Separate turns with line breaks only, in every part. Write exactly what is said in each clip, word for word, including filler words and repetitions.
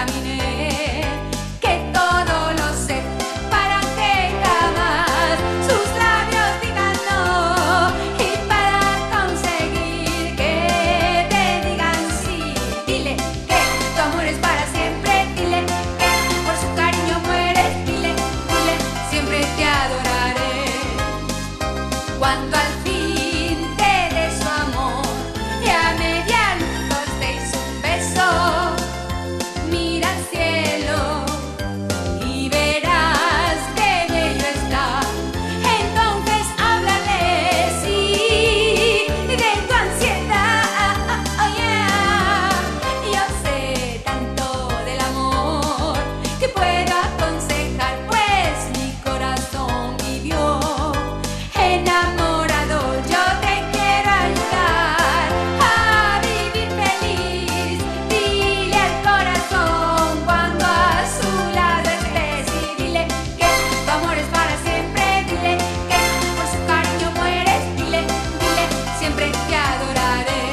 caminé, que todo lo sé, para que jamás sus labios digan no, y para conseguir que te digan sí. Dile que tu amor es para siempre, dile que por su cariño mueres, dile, dile, siempre te adoraré. Cuando al fin te dé su amor y a media luz te hizo un beso, mira al cielo y verás que bello está. Entonces háblale, sí, de tu ansiedad. Oh, yeah. Yo sé tanto del amor que puedo aconsejar, pues mi corazón vivió enamorado. Yo te quiero ayudar a vivir feliz. Dile al corazón cuando a su lado estés, y dile que tu amor es para siempre, dile que por su cariño mueres, dile, dile, siempre te adoraré.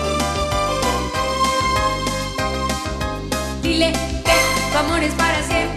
Dile que tu amor es para siempre.